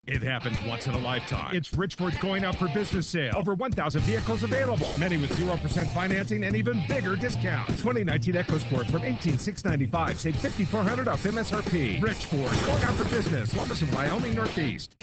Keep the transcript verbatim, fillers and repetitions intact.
It happens once in a lifetime. It's Richford's going out for business sale. Over one thousand vehicles available. Many with zero percent financing and even bigger discounts. twenty nineteen Ecosport from eighteen thousand six hundred ninety-five. Save five thousand four hundred dollars off M S R P. Richford, going out for business. Columbus and Wyoming Northeast.